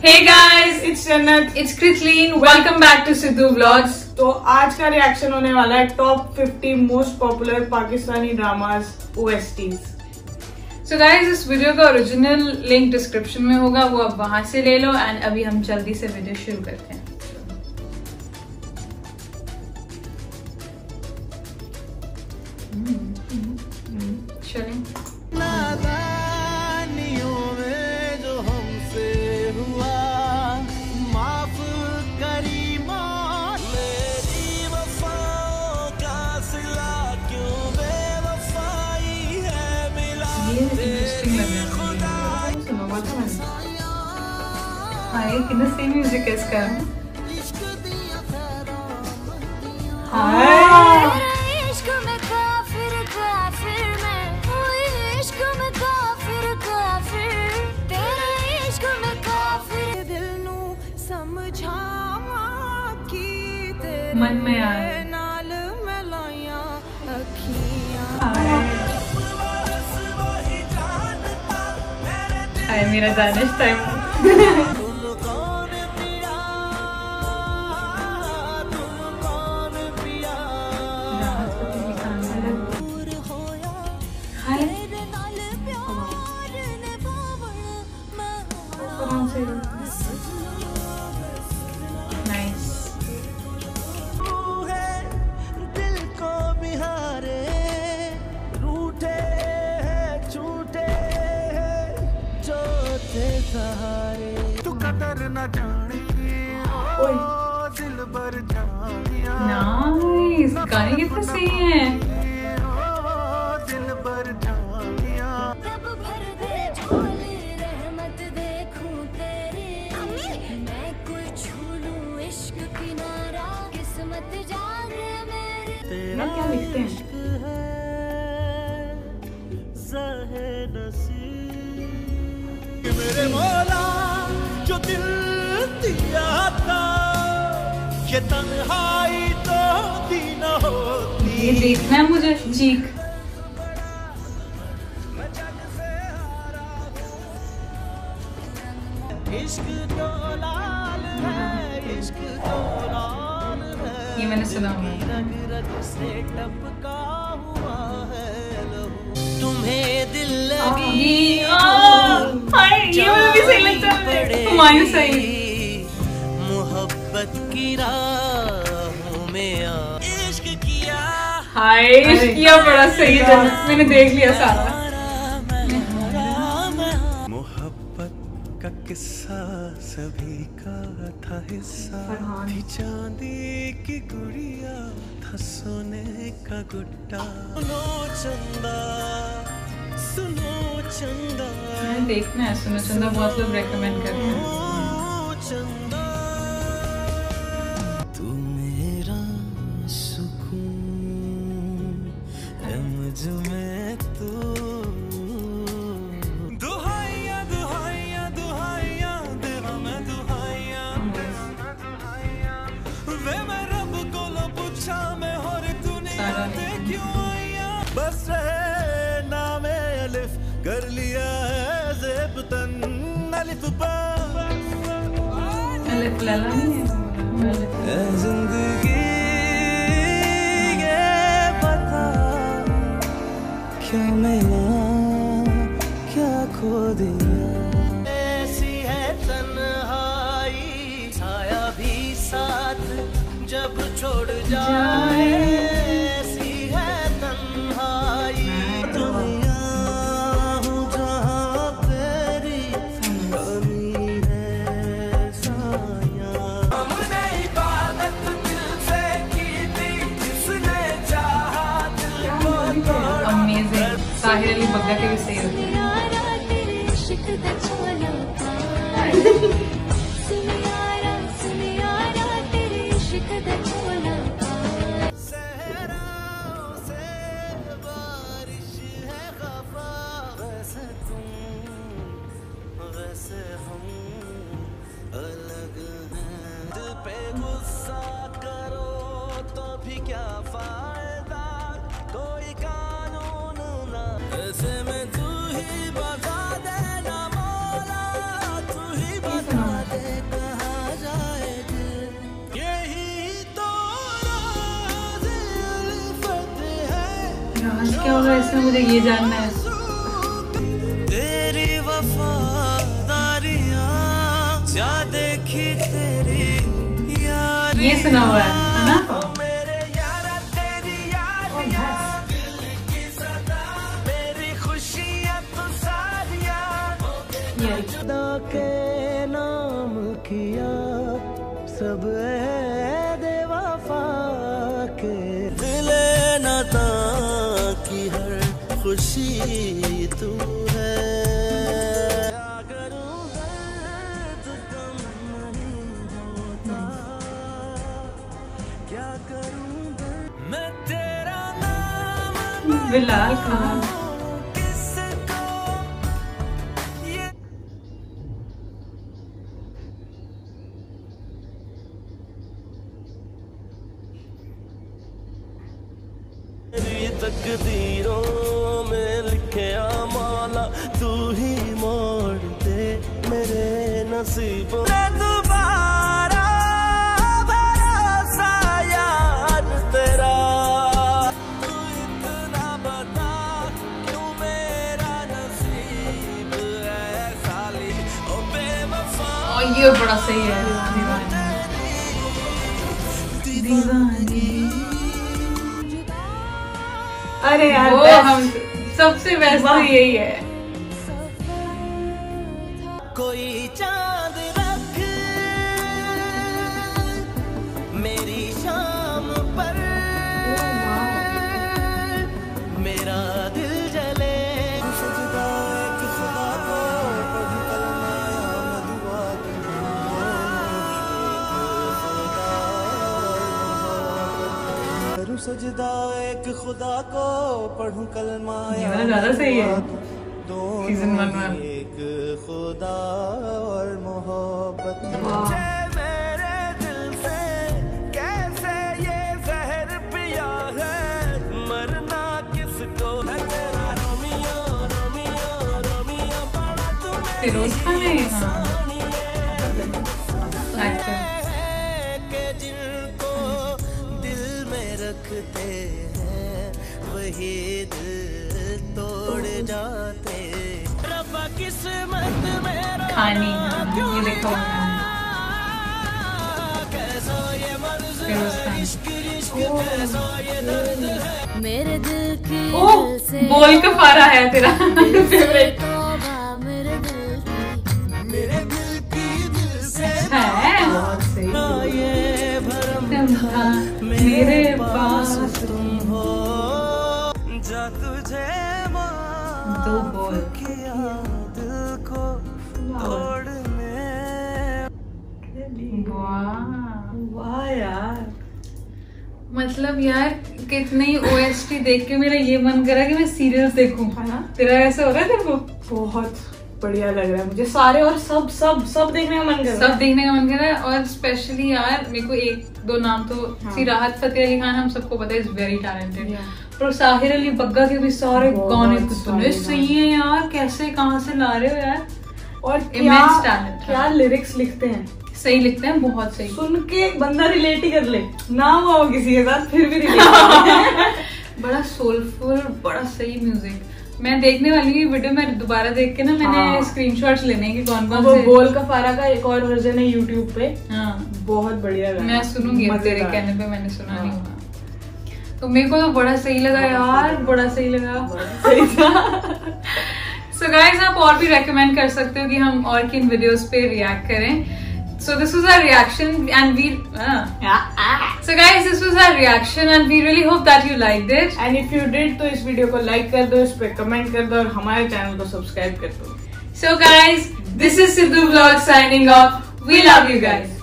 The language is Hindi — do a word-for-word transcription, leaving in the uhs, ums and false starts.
Hey guys, it's Jannat, it's Kritleen. Welcome back to Sidhu Vlogs. तो आज का रिएक्शन होने वाला है top fifty most popular Pakistani dramas O S Ts. So guys, इस वीडियो का ओरिजिनल लिंक डिस्क्रिप्शन में होगा, वो आप वहां से ले लो. एंड अभी हम जल्दी से वीडियो शुरू करते हैं. चलें. इंटरेस्टिंग लग रहा है. सुनो बहुत मजा. हाय कितना सही म्यूजिक है इसका. हाय इश्क में काफिर काफिर मैं इश्क में काफिर काफिर तेरे इश्क में काफिर दिल नू समझावा की तेरे मन में आए नाल मिलाया अखियां. हाय मेरा दानिश टाइम. तू कदर न जाने दिल भर जानिया. नाइस, गाने कितने सही हैं. दिल भर जानिया. रब भर दे झोली रहमत देखूं तेरी मैं कोई छू लूं इश्क किनारा किस्मत जागे मेरी. तेरा क्या लिखते हैं. मेरे मौला जो दिल दिया था ये तन्हाई तो दी न होती. ये देखना है मुझे. चीख इश्क तो लाल है इश्क तो लाल है. ये मैंने सुना हुआ है. रग रग से टपका हुआ है लहू तुम्हें दिल लगी. हाय ये मुझे भी सही लगता है. हुमायूं सही. मोहब्बत की राहों में आ इश्क किया. हाय इश्क किया बड़ा सही है. मैंने देख लिया सारा. मोहब्बत का किस्सा सभी का था हिस्सा. थी चांदी की गुड़िया था सोने का गुड्डा. सुनो चंदा सुनो चंदा. मैंने देखना है सुनो चंदा. बहुत लोग रेकमेंड करते हैं. चंदा तू मेरा सुकून है मुझ में तू. दुहाइया दुहाइया दुहाइया देवा मैं दुहाइया वे मैं रब को लो पूछा मैं और दुनिया ते क्यों आया. बस रहे नामे अलिफ कर लिया है ज़ेब तन अलिफ बा. अलिफ लला नहीं है. जिंदगी ये बता क्या मिला क्या खो दिया. ऐसी है तन्हाई छाया भी साथ जब छोड़ जाए. ऐसी है तन्हाई दुनिया हूँ जहाँ तेरी कमी है साया. हमने इबादत दिल से की थी जिसने चाहा दिल को तोड़ा. अमेजिंग. साहिर अली बग्गा के भी सही होते हैं. यारा तेरे इश्क दा छोला सुन यारा सुन यारा तेरे इश्क दा छोला. सहराओं से बारिश है खफा. वैसे तुम वैसे हम अलग हैं. दिल पे गुस्सा करो तो भी क्या फायदा. कोई कानून ना ऐसे में तू ही बता देना मौला. तू ही बता दे क्या होगा इसमें, मुझे ये जानना है। तेरी वफादारियां जा देखी तेरी यार, ये सुना हुआ है ना? मेरे यारा तेरी यारियां, दिल की सदा मेरी खुशियां तो सारियां, खुदा के नाम किया सब दे वफा के, दिले नता की हर खुशी तू है, क्या करूं दर्द कम नहीं होता, क्या करूं दर्द, मैं तेरा नाम बिलाल खान। किसको ये मेरी तकदीरों में लिखे माला, तू ही मोड़ दे मेरे नसीबों में दोबारा भरोसा यार तेरा, तू इतना बता क्यों मेरा नसीब है खाली, ओ बेवफा और ये बड़ा सही है, दीवानी। अरे यार वो best। हम सबसे बेस्ट तो यही है। कोई चांद रख मेरी शाम पर, मेरा दिल जले, सजदा एक खुदा को पढ़ कलमा मैं दुआ करूं, सजदा एक खुदा को पढ़ूं कलमा ये वाला ज्यादा सही है। दोनों सीजन वन में एक खुदा और मोहब्बत, वाह। मेरे दिल से कैसे ये जहर पिया है, मरना किसको है तेरा रोमियो रोमियो रोमियो, बड़ा तुम्हें फिरोज खान है। हाँ, एक्टर। के जिनको दिल में रखते हैं वही दिल तोड़ जाते, रब्बा किस्मत में खानी, हाँ, ये देखो कैसा ये मर्ज़ फिरोज खान। इश्क इश्क कैसा ये दर्द है, मेरे दिल की ओ बोल का फारा है तेरा फेवरेट तौबा मेरे दिल की, मेरे दिल की दिल से है। बहुत सही। ना ये भरम तुम था मेरे पास तुम हो, जा तुझे दो बोल। किया दिल को तोड़ने, वाह वाह यार, मतलब यार कितनी ओएसटी देख के मेरा ये मन करा कि मैं सीरियल्स देखूं, है ना? तेरा ऐसा हो रहा है तेरे को? बहुत बढ़िया लग रहा है मुझे सारे, और सब सब सब देखने का मन कर रहा सब है। देखने का मन कर रहा है। और स्पेशली यार मेरे को एक दो नाम तो हाँ। सी राहत फतेह अली खान हम सबको पता है, इज वेरी टैलेंटेड। Yeah. पर साहिर अली बग्गा के भी सारे बहुत गाने सारे कितने सही हैं यार, कैसे कहाँ से ला रहे हो यार। और क्या Immense talent, क्या हाँ। लिरिक्स लिखते हैं, सही लिखते हैं, बहुत सही। सुन के बंदा रिलेट ही कर ले, ना हुआ हो किसी के साथ फिर भी रिलेट बड़ा सोलफुल, बड़ा सही म्यूजिक। मैं देखने वाली हूँ वीडियो में दोबारा देख के ना, मैंने हाँ। स्क्रीनशॉट्स लेने हैं कि कौन कौन वो से। बोल का फारा का एक और वर्जन है यूट्यूब पे, हाँ बहुत बढ़िया गाना। मैं सुनूंगी, अब तेरे मजेदार। कहने पे मैंने सुना हाँ। नहीं हुआ। तो मेरे को तो बड़ा सही लगा यार, बड़ा सही लगा। सही था। सो गाइस आप और भी रेकमेंड कर सकते हो कि हम और किन वीडियोस पे रिएक्ट करें। So this was our reaction and we uh. So guys this was our reaction and we really hope that you liked it. And if you did तो इस वीडियो को लाइक कर दो, इस पे कमेंट कर दो और हमारे चैनल को सब्सक्राइब कर दो। So guys this is Sidhu Vlog signing off. We love you guys.